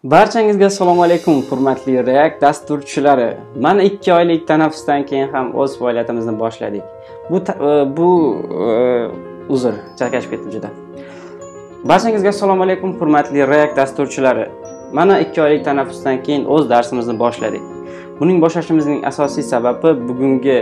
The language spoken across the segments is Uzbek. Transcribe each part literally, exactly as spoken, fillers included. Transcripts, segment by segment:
Barchangizga assalomu alaykum, hurmatli React dasturchilari. Mana ikki oylik tanaffusdan keyin ham o'z faoliyatimizni boshladik. Bu bu uzr, chalkashib ketdim juda. Barchangizga assalomu alaykum, hurmatli React dasturchilari. Mana ikki oylik tanaffusdan keyin o'z darsimizni boshladik. Buning boshlashimizning asosiy sababi bugungi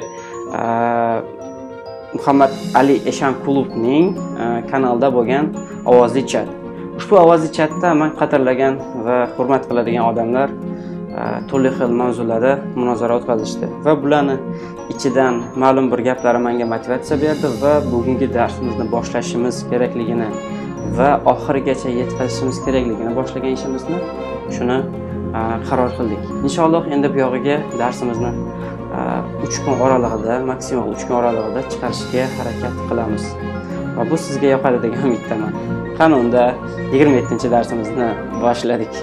Muhammad Ali Eshanqulovning kanalida bo'lgan ovozli chat. Ushbu ovozli chatda men qadrlagan va hurmat qiladigan odamlar turli xil mavzularda munozara o'tkazishdi va bularning ichidan ma'lum bir gaplari menga motivatsiya berdi va bugungi darsimizni boshlashimiz kerakligini va oxirigacha yetkazishimiz kerakligini boshlagan ishimizni shuni qaror qildik. Inshaalloh endi bu yog'iga darsimizni uch kun oralig'ida, maksimal uch kun oralig'ida chiqarishga harakat qilamiz. Va bu sizga yoqadi degan umiddaman. Qani unda yigirma yettinchi darsimizni boshladik.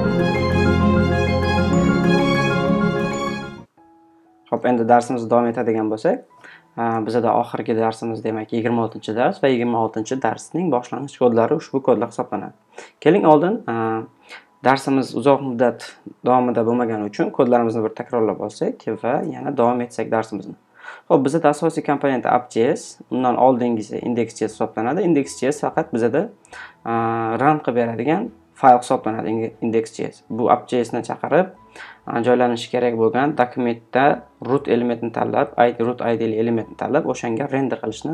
Xo'p, endi darsimizni davom etadigan bo'lsak, bizda oxirgi darsimiz demak yigirma oltinchi dars va yigirma oltinchi darsning boshlang'ich kodlari ushbu kodlar hisoblanadi. Keling oldin darsimiz uzoq muddat davomida bo'lmagani uchun kodlarimizni bir takrorlab olsak va yana davom etsak darsimizni. Xo'p, bizda asosiy komponent app.js, undan oldingisi index.js hisoblanadi. Index.js faqat bizda run qilib beradigan fayl hisoblanadi index.js. Bu app.js ni chaqirib, joylanishi kerak bo'lgan dokumentda root elementini tanlab, root I D elementini tanlab, o'shanga render qilishni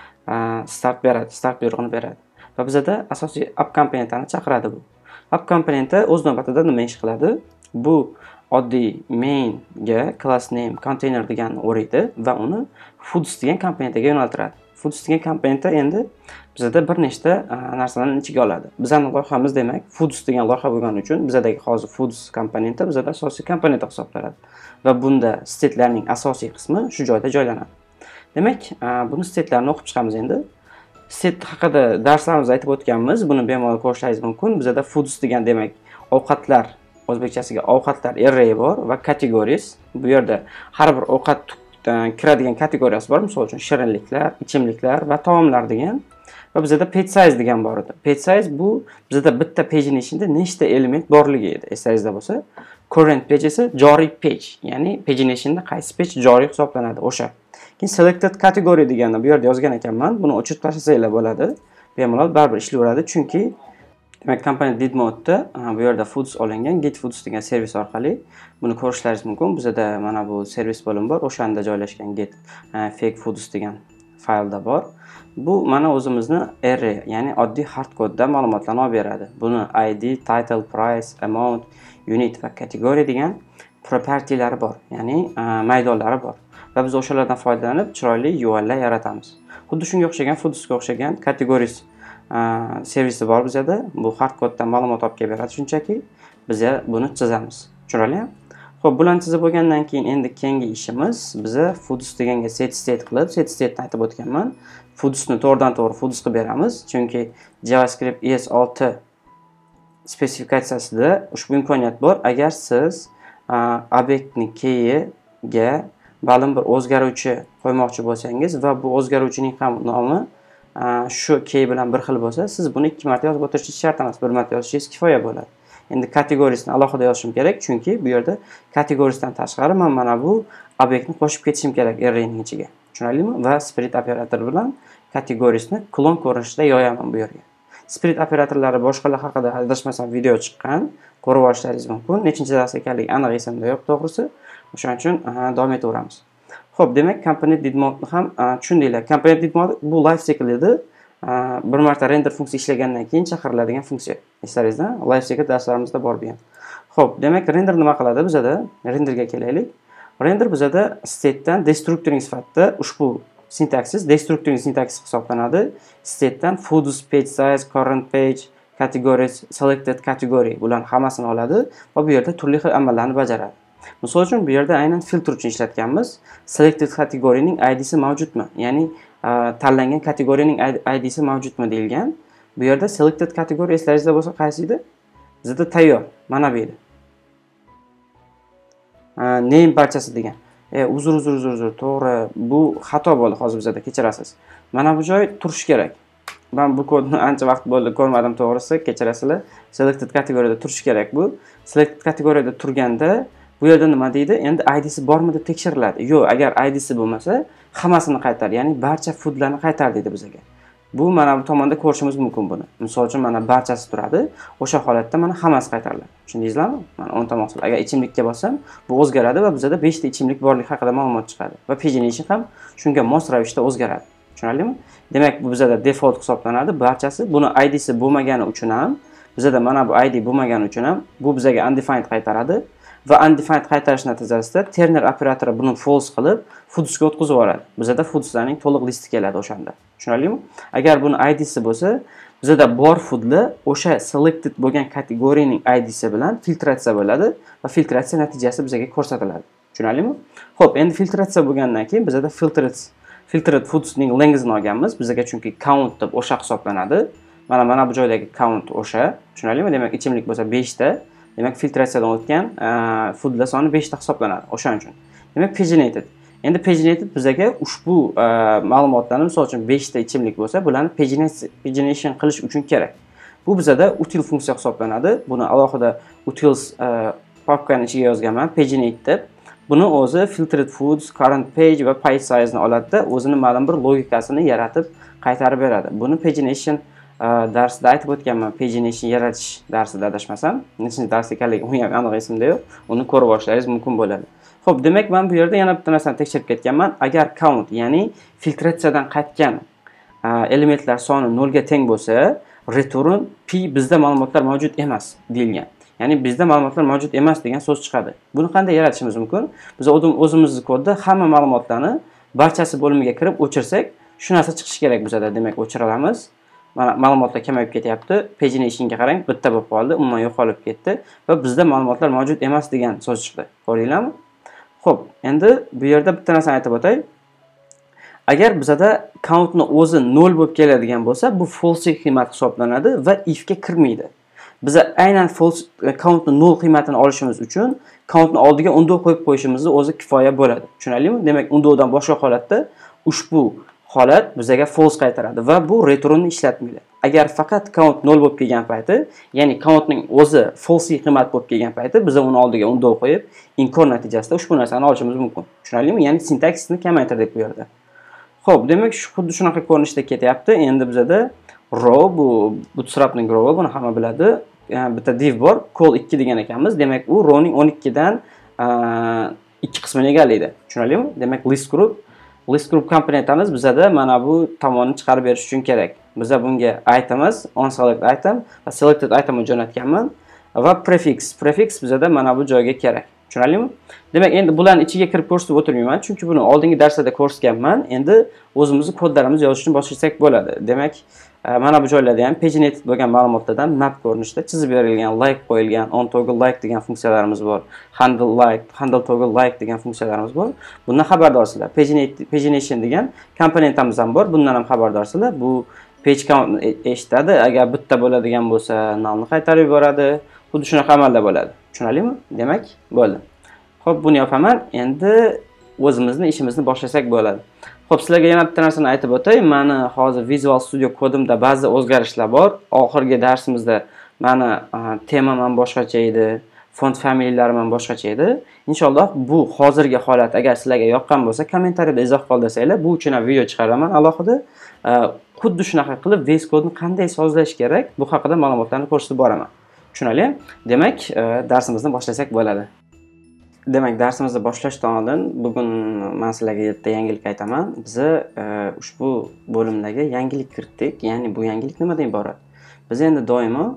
start beradi, start buyrug'ini beradi. Va bizda asosiy app komponentini chaqiradi bu. App komponenti o'z navbatida nima ish qiladi? Bu oddiy main ga class name container deganni o'raydi va uni foods degan komponentiga yo'naltiradi. Foods degan komponenti endi bizda bir nechta narsalarni ichiga oladi. Bizning loyihamiz demak foods degan loyiha bo'lgani uchun bizdagi hozir foods komponenti bizda asosiy komponent hisoblanadi va bunda state'larning asosiy qismi shu joyda joylanadi. Demak, buni state'larni o'qib chiqamiz endi. State haqida darslarimizda aytib o'tganmiz, buni bemalol ko'rishingiz mumkin. Bizda foods degan demak ovqatlar, o'zbekchasiga ovqatlar array bor va categories. Bu yerda har bir ovqat kiradigan kategoriyasi bor. Misol uchun shirinliklar, ichimliklar va taomlar degan. Va bizda page size degan bor edi. Page size bu bizda bitta pagening ichida nechta element borligi edi. Esingizda bo'lsa, current page esa joriy page, ya'ni pagening ichida qaysi page joriy hisoblanadi o'sha. Keyin selected category deganni bu yerda yozgan ekanman. Buni o'chirib tashlashinglar bo'ladi. Bemalol baribir ishlayveradi, chunki demak komponent did modda bu yerda foods olingan, get foods degan servis orqali buni ko'rishlaringiz mumkin. Bizda mana bu servis bo'limi bor, o'shanda joylashgan get fake foods degan faylda bor. Bu mana o'zimizni array, ya'ni oddiy hard kodda ma'lumotlarni olib beradi. Buni I D, title, price, amount, unit va category degan propertylari bor, ya'ni maydonlari bor. Va biz o'shalardan foydalanib chiroyli U I lar yaratamiz. Xuddi shunga o'xshagan foodsga o'xshagan categories servisi bor bizda. Bu hard koddan ma'lumot olib kelib beradi, shunchaki biz buni chizamiz. Tushunarlimi? Xo'p, bularni chizib bo'lgandan keyin endi keyingi ishimiz biza foods deganga set state qilib, set state ni aytib o'tganman. Foods ni to'g'ridan to'g'ri foods qilib beramiz, chunki JavaScript E S olti spesifikatsiyasida ushbu imkoniyat bor. Agar siz obyektning key'iga ma'lum bir o'zgaruvchi qo'ymoqchi bo'lsangiz va bu o'zgaruvchining ham nomi shu key bilan bir xil bo'lsa, siz buni ikki marta yozib o'tirishingiz shart emas, bir marta yozishingiz kifoya bo'ladi. Endi kategorisini alohida yozishim kerak, chunki bu yerda kategorisidan tashqari men mana bu obyektni qo'shib ketishim kerak arrayning ichiga. Tushunarlimi? Va split operator bilan kategorisini klon ko'rinishida yoyaman bu yerga. Split operatorlari boshqalar haqida adashmasam video chiqqan, ko'rib olishlaringiz mumkin. Nechinchi dars ekanligi aniq esimda yo'q, to'g'risi. O'shaning uchun davom etaveramiz. Xo'p, demak component did modni ham tushundinglar. Component did mod bu life cycle edi. Bir marta render funksiya ishlagandan keyin chaqiriladigan funksiya. Eslaringizda, life cycle darslarimizda bor bu ham. Xo'p, demak render nima qiladi bizda? Renderga kelaylik. Render bizda state'dan destructoring sifatida ushbu sintaksis destructoring sintaksis hisoblanadi. State'dan foods, page size, current page, categories, selected category bularning hammasini oladi va bu yerda turli xil amallarni bajaradi. Misol uchun bu yerda aynan filtr uchun ishlatganmiz. Selected category'ning I D'si mavjudmi? Ya'ni tanlangan kategoriyaning I D'si mavjudmi deyilgan. Bu yerda selected category eslaringizda bo'lsa qaysi edi? Bizda tayyor, mana bu edi. Name barchasi degan. E, uzr, uzr, uzr, uzr, to'g'ri. Bu xato bo'ldi hozir bizda, kechirasiz. Mana bu joy turishi kerak. men bu kodni ancha vaqt bo'ldi ko'rmadim to'g'risi, kechirasizlar. Selected kategoriyada turishi kerak bu. Selected kategoriyada turganda bu yerda nima deydi? Endi I D si bormi deb tekshiriladi. Yo'q, agar I D si bo'lmasa, hammasini qaytar, ya'ni barcha foodlarni qaytar deydi bizga. Bu mana bu tomonda ko'rishimiz mumkin buni. Misol uchun mana barchasi turadi. O'sha holatda mana hammasi qaytariladi. Tushundingizlarmi? Mana o'n ta mahsulot. Agar ichimlikka bossam, bu o'zgaradi va bizda besh ta ichimlik borligi haqida ma'lumot chiqadi va pagination ham shunga mos ravishda o'zgaradi. Tushunarlimi? Demak, bu bizda default hisoblanadi barchasi. Buni I D si bo'lmagani uchun ham, bizda mana bu I D bo'lmagani uchun ham bu bizga undefined qaytaradi va undefined qaytarish natijasida terner operatori buni false qilib foodsga o'tkazib yuboradi. Bizda foodslarning to'liq listi keladi o'shanda. Tushunarlimi? Agar buni I D si bo'lsa, bizda bor foodlar o'sha selected bo'lgan kategoriyaning I D si bilan filtratsiya bo'ladi va filtratsiya natijasi bizga ko'rsatiladi. Tushunarlimi? Xo'p, endi filtratsiya bo'lgandan keyin bizda filtered filtered foodsning lengthini olganmiz. Bizga chunki count deb o'sha hisoblanadi. Mana mana bu joydagi count o'sha. Tushunarlimi? Demak, ichimlik bo'lsa besh ta. Demak, filtratsiyadan o'tgan foodlar soni besh ta hisoblanadi. O'shaning uchun. Demak, paginated. Endi paginated bizga ushbu ma'lumotlarni, misol uchun besh ta ichimlik bo'lsa, bularni pagination qilish uchun kerak. Bu bizda util funksiya hisoblanadi. Buni alohida utils papkaning ichiga yozganman, paginate deb. Buni o'zi filtered foods, current page va page size ni oladi-da, o'zini ma'lum bir logikasini yaratib qaytarib beradi. Buni pagination darsida aytib o'tganman, pagination yaratish darsida adashmasam. Nechinchi dars ekanligi uni ham aniq esimda yo'q. Uni ko'rib olishlaringiz mumkin bo'ladi. Xo'p, demak, men bu yerda yana bitta narsani tekshirib ketganman. Agar count, ya'ni filtratsiyadan qaytgan elementlar soni nol ga teng bo'lsa, return p bizda ma'lumotlar mavjud emas deyilgan. Ya'ni bizda ma'lumotlar mavjud emas degan so'z chiqadi. Buni qanday yaratishimiz mumkin? Biz o'zimizning kodda hamma ma'lumotlarni barchasi bo'limiga kirib o'chirsak, shu narsa chiqishi kerak bizda. Demak, o'chira olamiz. Mana ma'lumotlar kamayib ketyapti. Paginationga qarang, bitta bo'lib qoldi, umuman yo'qolib ketdi va bizda ma'lumotlar mavjud emas degan so'z chiqdi. Ko'rdinglarmi? Xo'p, endi bu yerda bitta narsani aytib o'tay. Agar bizda countni o'zi nol bo'lib keladigan bo'lsa, bu false qiymat hisoblanadi va if ga kirmaydi. Biz aynan false countni nol qiymatini olishimiz uchun countni oldiga undo qo'yib qo'yishimizni o'zi kifoya bo'ladi. Tushunarlimi? Demak, undodan boshqa holatda ushbu holat bizga false qaytaradi va bu returnni ishlatmaydi. Agar faqat count nol bo'lib kelgan payti, ya'ni countning o'zi false qiymat bo'lib kelgan payti, biz uni oldiga undo qo'yib, inkor natijasida ushbu narsani olishimiz mumkin. Tushunarlimi? Ya'ni sintaksisni kamaytirdik bu yerda. Xo'p, demak, xuddi shunaqa ko'rinishda ketyapti. Endi bizda row, bu bootstrapning row, buni hamma biladi. Bitta div bor, call ikki degan ekanmiz. Demak, u rowning o'n ikki dan ikki qismini egallaydi. Tushunarlimi? Demak, list group list group komponentimiz bizda mana bu tomonni chiqarib berish uchun kerak. Biz bunga itemimiz, onSelect item va selected item jo'natganman va prefix. Prefix bizda mana bu joyga kerak. Tushunarlimi? Demak, endi bularni ichiga kirib ko'rsatib o'tirmayman, chunki buni oldingi darsda ko'rsatganman. Endi o'zimizning kodlarimizni yozishni boshlasak bo'ladi. Demak, mana bu joylarda ham paginated bo'lgan ma'lumotlardan map ko'rinishda chizib berilgan, like qo'yilgan, on toggle like degan funksiyalarimiz bor. Handle like, handle toggle like degan funksiyalarimiz bor. Bundan xabardorsizlar. Pagination degan komponentimiz ham bor. Bundan ham xabardorsizlar. Bu page count eshitadi. Agar bitta bo'ladigan bo'lsa, nullni qaytarib yuboradi. Xuddi shunaqa amalda bo'ladi. Tushunarlimi? Demak, bo'ldi. Xo'p, buni yopaman. Endi o'zimizning ishimizni boshlasak bo'ladi. Xo'p, sizlarga yana bitta narsani aytib o'tay. Meni hozir Visual Studio kodimda ba'zi o'zgarishlar bor. Oxirgi darsimizda meni temam ham boshqacha edi, font familiyalarim ham boshqacha edi. Inshaalloh bu hozirgi holat agar sizlarga yoqqan bo'lsa, kommentariyada izoh qoldirsanglar, bu uchun ham video chiqaraman alohida. Xuddi shunaqa qilib V S Code'ni qanday sozlash kerak, bu haqida ma'lumotlarni ko'rsatib boraman. Tushunarli? Demak, darsimizni boshlasak bo'ladi. Demak, darsimizni boshlashdan oldin bugun men sizlarga bitta yangilik aytaman. Biz ushbu bo'limdagi yangilik kiritdik. Ya'ni bu yangilik nimadan iborat? Biz endi doimo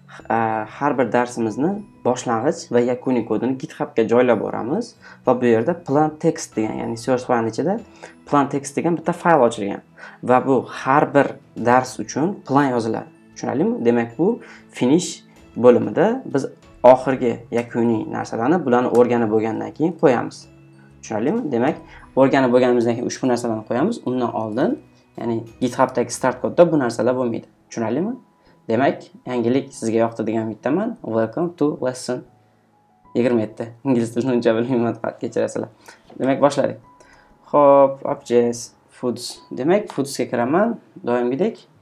har bir darsimizni boshlang'ich va yakuniy kodini GitHub ga joylab boramiz va bu yerda plan text degan, ya'ni source file ichida plan text degan bitta fayl ochilgan va bu har bir dars uchun plan yoziladi. Tushunarlimi? Demak, bu finish bo'limida biz oxirgi yakuniy narsalarni bularni o'rganib bo'lgandan keyin qo'yamiz. Tushunarlimi? Demak, o'rganib bo'lganimizdan keyin ushbu narsalarni qo'yamiz. Undan oldin, ya'ni GitHubdagi start kodda bu narsalar bo'lmaydi. Tushunarlimi? Demak, yangilik sizga yoqdi degan umiddaman. Welcome to lesson yigirma yetti. Ingliz tilini uncha bilmayman, faqat kechirasizlar. Demak, boshladik. Xo'p, objects, foods. Demak, foodsga kiraman, doimgidek.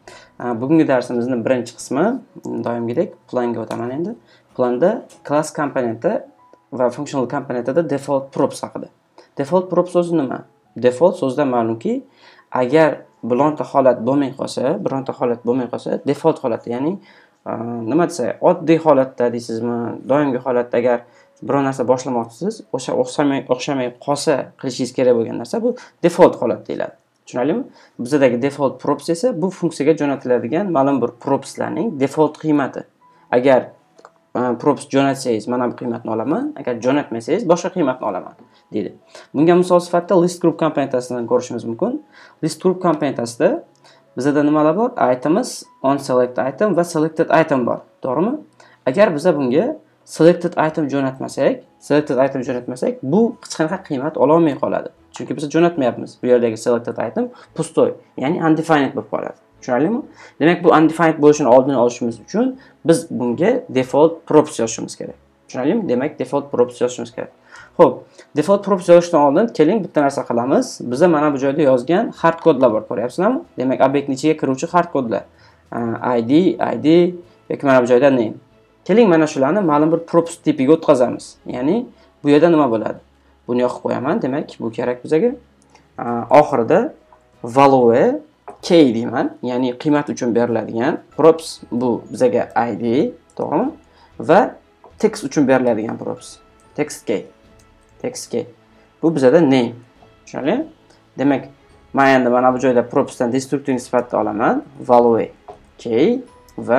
Bugungi darsimizning birinchi qismi doimgidek planga o'taman endi. Planda class komponenti va functional komponentida default props haqida. Default props so'zi nima? Default so'zdan ma'lumki, agar bironta holat bo'lmay qolsa, bironta holat bo'lmay qolsa, default holat, ya'ni nima desa, oddiy holatda deysizmi, doimgi holatda agar biror narsa boshlamoqchisiz, o'sha o'xshamay o'xshamay qolsa qilishingiz kerak bo'lgan narsa bu default holat deyiladi. Tushunarlimi? Bizdagi default props esa bu funksiyaga jo'natiladigan ma'lum bir propslarning default qiymati. Agar props jo'natsangiz mana bu qiymatni olaman, agar jo'natmasangiz boshqa qiymatni olaman deydi. Bunga misol sifatida list group komponentasidan ko'rishimiz mumkin. List group komponentasida bizda nimalar bor? Items, onSelect item va selected item bor, to'g'rimi? Agar biz bunga selected item jo'natmasak, selected item jo'natmasak, bu hech qanaqa qiymat ola olmay qoladi. Chunki biz jo'natmayapmiz. Bu yerdagi selected item pustoy, ya'ni undefined bo'lib qoladi. Tushunarlimi? Demak, bu undefined bo'lishini oldini olishimiz uchun biz bunga default props yozishimiz kerak. Tushunarlimi? Demak, default props yozishimiz kerak. Xo'p, default props yozishdan oldin keling bitta narsa qilamiz. Bizda mana bu joyda yozgan hard kodlar bor, ko'ryapsizlarmi? Demak, obyektning ichiga kiruvchi hard kodlar. id, id yoki mana bu joyda name. Keling mana shularni ma'lum bir props tipiga o'tkazamiz. Ya'ni bu yerda nima bo'ladi? Buni yoqib qo'yaman. Demak, bu kerak bizga. Oxirida value k deyman, ya'ni qiymat uchun beriladigan props bu bizga id, to'g'rimi? Va text uchun beriladigan props text k. Text k. Bu bizga name. Tushunarlimi? Demak, men endi mana bu joyda propsdan destructing sifatida olaman value k va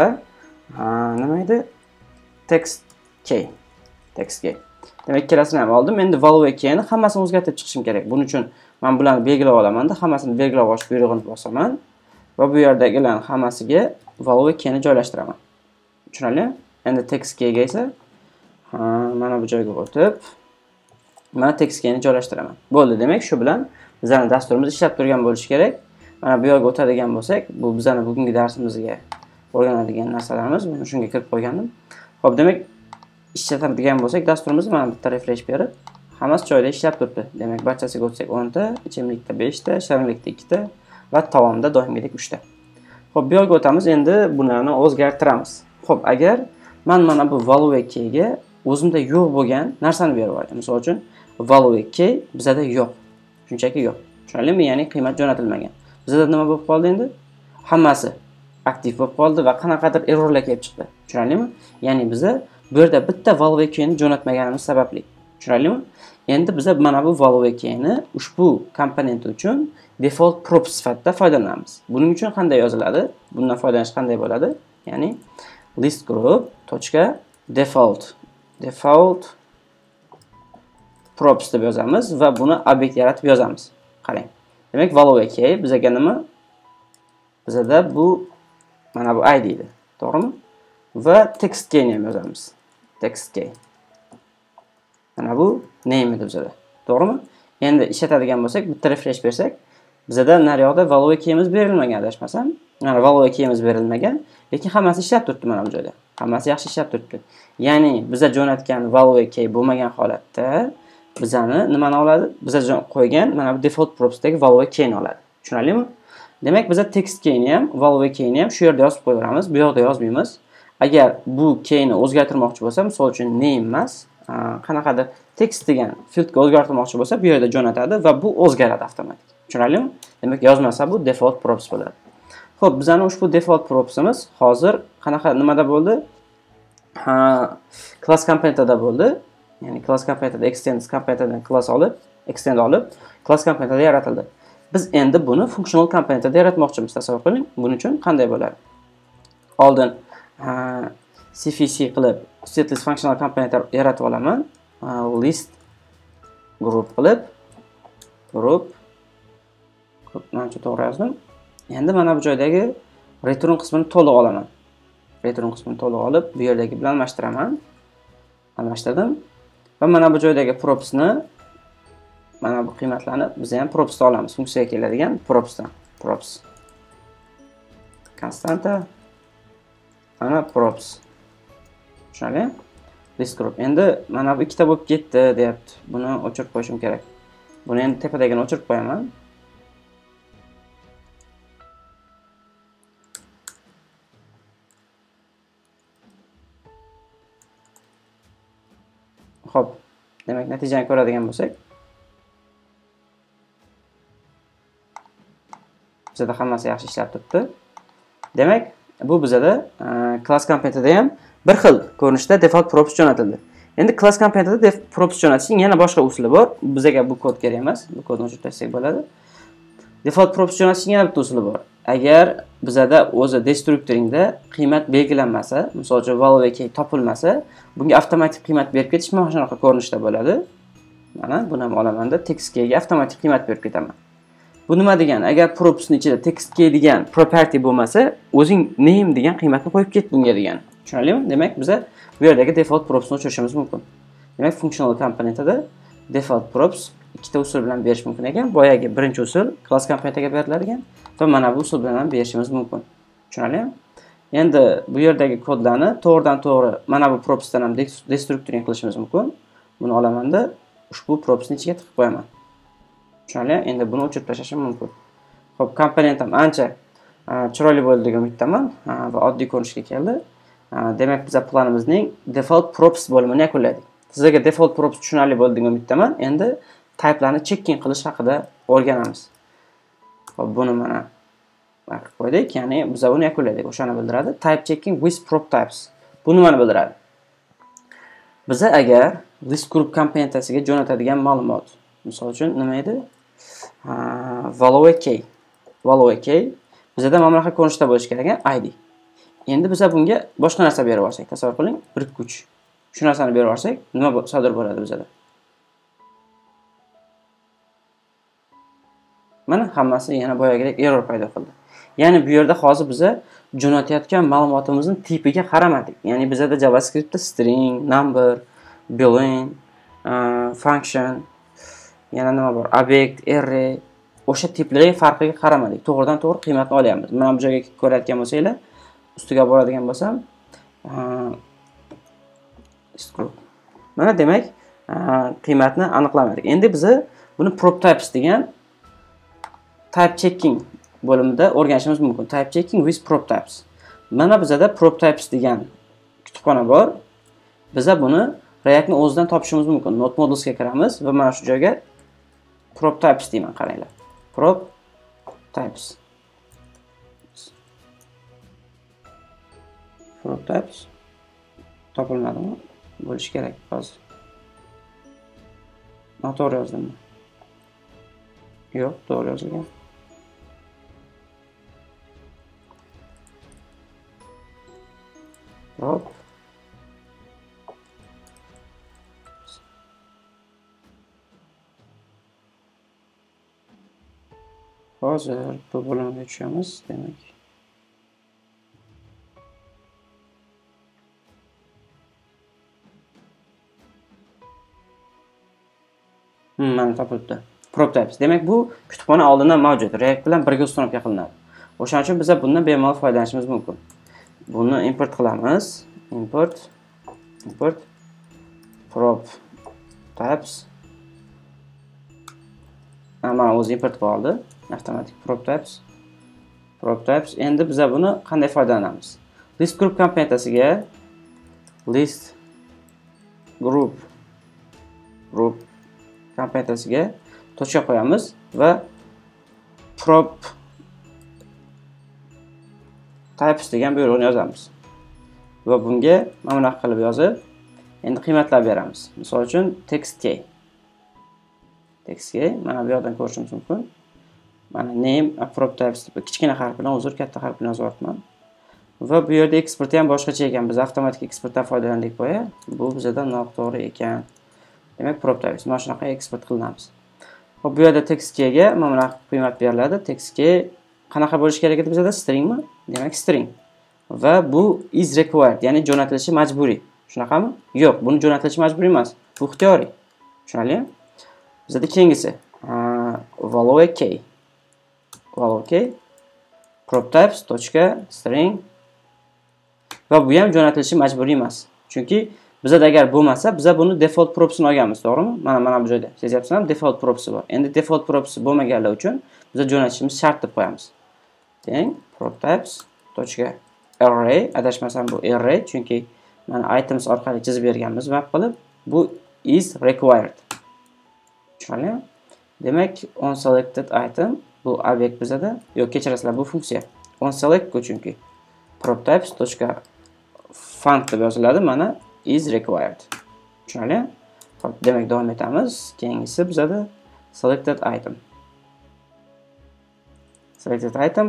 nima edi? Text k. Text k. Demak, ikkalasini ham oldim. Endi value k'ni hammasini o'zgartirib chiqishim kerak. Buning uchun men bularni belgilab olaman-da, hammasini belgilab olish buyrug'ini bosaman va bu yerdagilarning hammasiga value k'ni joylashtiraman. Tushunarlimi? Endi text k'ga esa mana bu joyga o'tib, mana text k'ni joylashtiraman. Bo'ldi. Demak, shu bilan bizning dasturimiz ishlab turgan bo'lishi kerak. Mana bu yerga o'tadigan bo'lsak, bu bizning bugungi darsimizga o'rganadigan narsalarimiz. Buni shunga kirib qo'ygandim. Xo'p, demak, ishlatadigan bo'lsak, dasturimizni mana bitta refresh berib, hammasi joyida ishlab turibdi. Demak, barchasiga o'tsak o'n ta, ichimlikda besh ta, shirinlikda ikki ta va taomda doimgidek uch ta. Xo'p, bu yerga o'tamiz. Endi bularni o'zgartiramiz. Xo'p, agar men mana bu value k'ga o'zimda yo'q bo'lgan narsani berib yuboraman. Misol uchun, value k bizda yo'q. Shunchaki yo'q. Tushunarlimi? Ya'ni qiymat jo'natilmagan. Bizda nima bo'lib qoldi endi? Hammasi aktiv bo'lib qoldi va qanaqadir errorlar kelib chiqdi. Tushunarlimi? Ya'ni bizda bu yerda bitta value k'ni jo'natmaganimiz sababli. Tushunarlimi? Endi biz mana bu value k'ni ushbu komponent uchun default props sifatida foydalanamiz. Buning uchun qanday yoziladi? Bundan foydalanish qanday bo'ladi? Ya'ni list group .default default props deb yozamiz va buni obyekt yaratib yozamiz. Qarang. Demak, value k bizga nima? Bizda bu mana bu id edi, to'g'rimi? Va text k'ni ham yozamiz. Text k. Mana bu name edi bizda. To'g'rimi? Endi ishlatadigan bo'lsak, bitta refresh bersak, bizda nariyoqda value k'miz berilmagan, adashmasam. Mana value k'miz berilmagan, lekin hammasi ishlab turibdi mana bu joyda. Hammasi yaxshi ishlab turibdi. Ya'ni bizga jo'natgan value k bo'lmagan holatda bizani nimani oladi? Bizga qo'ygan mana bu default propsdagi value k'ni oladi. Tushunarlimi? Demak, bizga text k'ni ham, value k'ni ham shu yerda yozib qo'yaveramiz. Bu yerda yozmaymiz. Agar bu k'ni o'zgartirmoqchi bo'lsa, misol uchun name emas, qanaqadir text degan fieldga o'zgartirmoqchi bo'lsa, bu yerda jo'natadi va bu o'zgaradi avtomatik. Tushunarlimi? Demak, yozmasa bu default props bo'ladi. Xo'p, bizning ushbu default propsimiz hozir qanaqa nimada bo'ldi? Ha, class komponentida bo'ldi. Ya'ni class komponentida extend komponentidan class olib, extend olib, class komponentida yaratildi. Biz endi buni functional komponentida yaratmoqchimiz. Tasavvur qiling. Buning uchun qanday bo'ladi? Oldin cfc qilib setlist functional komponent yaratib olaman. List group qilib group group mancha to'g'ri yozdim. Endi mana bu joydagi return qismini to'liq olaman. Return qismini to'liq olib, bu yerdagi bilan almashtiraman. Almashtirdim. Va mana bu joydagi propsni, mana bu qiymatlarni biz ham propsdan olamiz. Funksiyaga keladigan propsdan. Props. Konstanta. Mana props. Tushunarli? List group. Endi mana bu ikkita bo'lib ketdi, deyapti. Buni o'chirib qo'yishim kerak. Buni endi tepadagini o'chirib qo'yaman. Xo'p, demak natijani ko'radigan bo'lsak, bizda hammasi yaxshi ishlab turibdi. Demak, bu bizda class komponentida ham bir xil ko'rinishda default props jo'natildi. Endi class komponentida props jo'natishning yana boshqa usuli bor. Bizga bu kod kerak emas. Bu kodni o'chirib tashlasak bo'ladi. Default props jo'natishning yana bitta usuli bor. Agar bizda o'zi destruktoringda qiymat belgilanmasa, misol uchun value key topilmasa, bunga avtomatik qiymat berib ketish mana shunaqa ko'rinishda bo'ladi. Mana buni ham olamanda text keyga avtomatik qiymat berib ketaman. Bu nima degani? Agar propsning ichida text key degan property bo'lmasa, o'zing name degan qiymatni qo'yib ket bunga degani. Tushunarlimi? Demak, biz bu yerdagi default propsni o'chirishimiz mumkin. Demak, functional komponentida default props ikkita usul bilan berish mumkin ekan. Boyagi birinchi usul class komponentiga beriladigan va mana bu usul bilan ham berishimiz mumkin. Tushunarlimi? Endi bu yerdagi kodlarni to'g'ridan to'g'ri mana bu propsdan ham destruktoring qilishimiz mumkin. Buni olamanda ushbu propsning ichiga tiqib qo'yaman. Tushunarli? Endi buni o'chirib tashlashim mumkin. Xo'p, komponentim ancha chiroyli bo'ldi degan umiddaman va oddiy ko'rinishga keldi. Demak, biz planimizning default props bo'limini yakunladik. Sizlarga default props tushunarli bo'ldi degan umiddaman. Endi typelarni checking qilish haqida o'rganamiz. Xo'p, buni mana qilib qo'ydik. Ya'ni biz uni yakunladik. O'shani bildiradi. Type checking with prop types. Bu nimani bildiradi? Biz agar list group komponentasiga jo'natadigan ma'lumot, misol uchun nima edi? Value key. Value key bizda mana bunaqa ko'rinishda bo'lishi kerak ekan I D. Endi biz bunga boshqa narsa berib olsak, tasavvur qiling, birikkuch. Shu narsani berib olsak, nima sodir bo'ladi bizda? Mana hammasi yana boyagidek error paydo qildi. Ya'ni bu yerda hozir biz jo'natayotgan ma'lumotimizning tipiga qaramadik. Ya'ni bizda JavaScriptda string, number, boolean, function, yana nima bor? Object, array, o'sha tiplarga farqiga qaramadik. To'g'ridan to'g'ri qiymatni olyapmiz. Mana bu joyga ko'rayotgan bo'lsanglar, ustiga boradigan bo'lsam, mana demak, qiymatni aniqlamadik. Endi biz buni prop types degan type checking bo'limida o'rganishimiz mumkin. Type checking with prop types. Mana bizda prop types degan kutubxona bor. Biz buni React'ni o'zidan topishimiz mumkin. Node modulesga kiramiz va mana shu joyga prop types deyman, qaranglar. Prop types. Prop types topilmadimi? Bo'lishi kerak hozir. Noto'g'ri yozdimmi? Yo'q, to'g'ri yozilgan. Prop hozir bu bo'limga tushamiz, demak. Hmm, mana topildi. Prop types. Demak, bu kutubxona oldindan mavjud. React bilan birga ustunovga qilinadi. O'shaning uchun biz bundan bemalol foydalanishimiz mumkin. Buni import qilamiz. Import import prop types. Mana o'zi import qildi. Avtomatik prop types. Prop types. Endi biz buni qanday foydalanamiz? List group komponentasiga list group group komponentasiga tochka qo'yamiz va prop types degan buyruqni yozamiz. Va bunga mana bunaqa qilib yozib, endi qiymatlar beramiz. Misol uchun text key. Text key mana bu yerdan ko'rishimiz mumkin. Mana name prop types deb kichkina harf bilan, uzr, katta harf bilan yozyapman. Va bu yerda exportni ham boshqacha ekan. Biz avtomatik exportdan foydalandik boya. Bu bizda noto'g'ri ekan. Demak, prop types mana shunaqa export qilinamiz. Xo'p, bu yerda text keyga mana bunaqa qiymat beriladi. Text key qanaqa bo'lishi kerak edi bizda? Stringmi? Demak, string. Va bu is required, ya'ni jo'natilishi majburiy. Shunaqami? Yo'q, buni jo'natilishi majburiy emas. Bu ixtiyoriy. Tushunarlimi? Bizda keyingisi value key. Value key prop types .string va bu ham jo'natilishi majburiy emas. Chunki bizda agar bo'lmasa, biz buni default propsini olganmiz, to'g'rimi? Mana mana bu joyda sezyapsizlarmi? Default propsi bor. Endi default propsi bo'lmaganligi uchun biz jo'natishimiz shart deb qo'yamiz. Teng prop types .array, adashmasam bu array, chunki mana items orqali chizib berganmiz map qilib. Bu is required. Tushunarlimi? Demak, onSelected item bu obyekt bizada, yo'q, kechirasizlar, bu funksiya. onSelect ku chunki proptypes.fund deb yoziladi, mana is required. Tushunarlimi? Xo'p, demak davom etamiz. Keyingisi bizada selected item. Selected item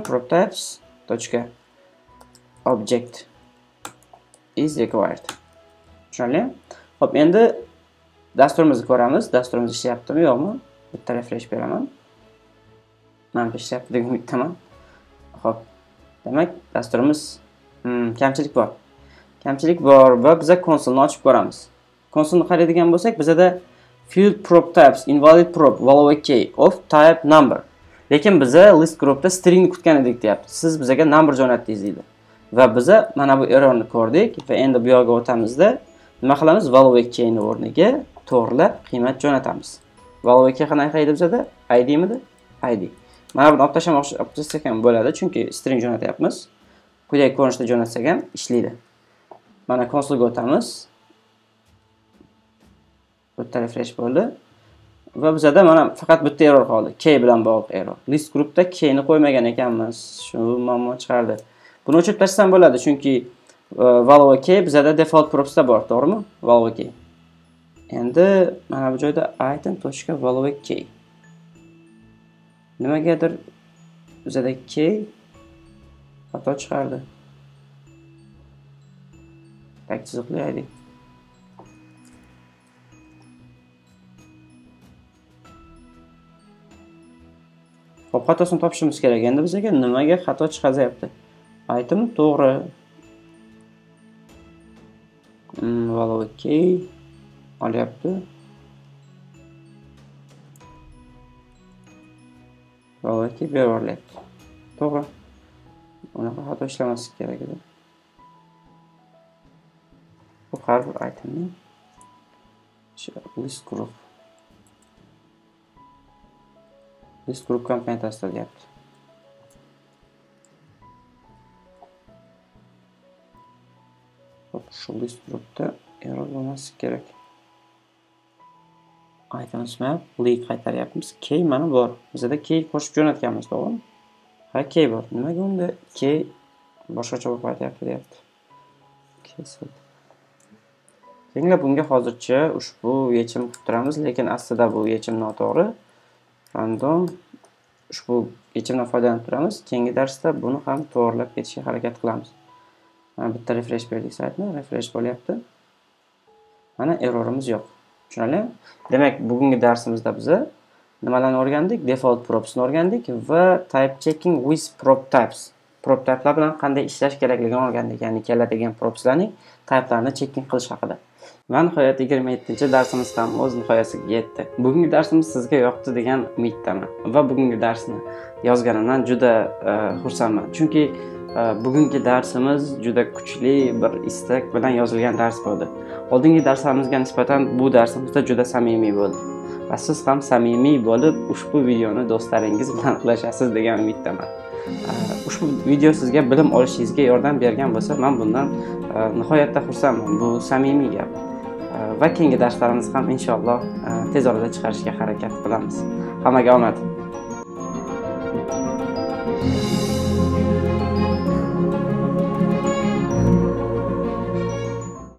proptypes.object is required. Tushunarlimi? Xo'p, endi dasturimizni ko'ramiz. Dasturimiz ishlayaptimi, yo'qmi? Bitta refresh beraman. Mana ishlayapti degan umiddaman. Xo'p, demak, dasturimiz hmm, kamchilik bor. Kamchilik bor va biz konsolni ochib ko'ramiz. Konsolni qaraydigan bo'lsak, bizada field prop types invalid prop value key of type number. Lekin biza list groupda stringni kutgan edik deyapti. Siz bizaga number jo'natdingiz deydi. Va biza mana bu errorni ko'rdik va endi bu yoqqa o'tamizda nima qilamiz? Value keyni o'rniga to'g'rilab qiymat jo'natamiz. Value key qanday qaydi bizada? I D midi? I D. Mana buni olib tashlamoqchi bo'lsak ham bo'ladi, chunki string jo'natyapmiz. Quyidagi ko'rinishda jo'natsak ham ishlaydi. Mana konsolga o'tamiz. Bitta refresh bo'ldi. Va bizada mana faqat bitta error qoldi. Key bilan bog'liq error. List groupda keyni qo'ymagan ekanmiz. Shu muammo chiqardi. Buni o'chirib tashlasam bo'ladi, chunki value key bizada default propsda bor, to'g'rimi? Value key. Endi mana bu joyda item.value key. Nimagadir bizada key xato chiqardi. Tak chiziqlaylik. Xo'p, xatosini topishimiz kerak. Endi bizga nimaga xato chiqazyapti? Item to'g'ri. Hmm, value key olyapti. Value key berilyapti. To'g'ri. Unaqa xato ishlamaslik kerak edi. Bu har bir itemning list group list group komponentasida deyapti. Shu list groupda error bo'lmasligi kerak. Items map leak qaytaryapmiz. Key mana bor. Bizda key qo'shib jo'natganmiz, to'g'rimi? Ha, key bor. Nimaga unda key boshqacha bo'lib qaytyapti deyapti. Keyingi bunga hozircha ushbu yechim qilib turamiz, lekin aslida bu yechim noto'g'ri. Random ushbu yechimdan foydalanib turamiz. Keyingi darsda buni ham to'g'rilab ketishga harakat qilamiz. Mana bitta refresh berdik saytni, refresh bo'lyapti. Mana errorimiz yo'q. Tushunarlimi? Demak, bugungi darsimizda biz nimalarni o'rgandik? Default propsni o'rgandik va type checking with prop types. Prop typelar bilan qanday ishlash kerakligini o'rgandik. Ya'ni keladigan propslarning typelarini checking qilish haqida. Va nihoyat yigirma yettinchi darsimiz ham o'z nihoyasiga yetdi. Bugungi darsimiz sizga yoqdi degan umiddaman va bugungi darsni yozganimdan juda xursandman. Chunki bugungi darsimiz juda kuchli bir istak bilan yozilgan dars bo'ldi. Oldingi darslarimizga nisbatan bu darsimizda juda samimiy bo'ldi. Va siz ham samimiy bo'lib ushbu videoni do'stlaringiz bilan ulashasiz degan umiddaman. Ushbu video sizga bilim olishingizga yordam bergan bo'lsa, men bundan nihoyatda xursandman. Bu samimiy gap. Va keyingi darslarimiz ham inshaalloh tez orada chiqarishga harakat qilamiz. Hammaga omad.